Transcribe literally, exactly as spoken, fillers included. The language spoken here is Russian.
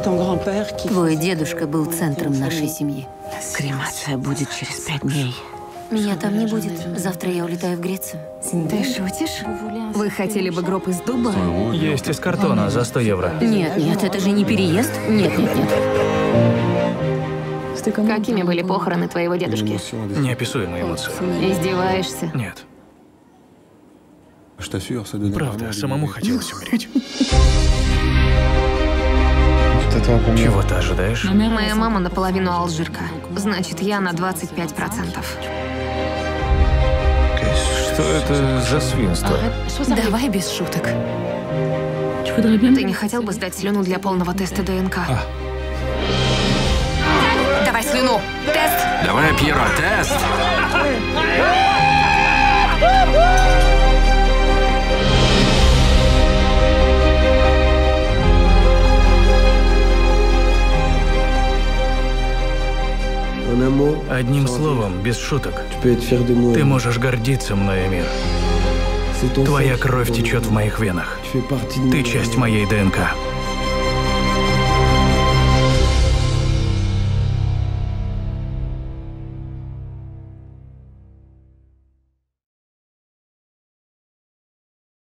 Твой дедушка был центром нашей семьи. Кремация будет через пять дней. Меня там не будет. Завтра я улетаю в Грецию. Ты шутишь? Вы хотели бы гроб из дуба? Есть из картона за сто евро. Нет, нет, это же не переезд. Нет, нет, нет. Какими были похороны твоего дедушки? Неописуемые эмоции. Издеваешься? Нет. Правда, самому хотелось умереть. Чего ты ожидаешь? Моя мама наполовину алжирка. Значит, я на двадцать пять процентов. Что это за свинство? Давай без шуток. Ты не хотел бы сдать слюну для полного теста ДНК? А. Давай слюну! Тест! Давай, Пьеро, тест! Одним словом, без шуток, ты можешь гордиться мной, Эмир. Твоя кровь течет в моих венах. Ты часть моей ДНК.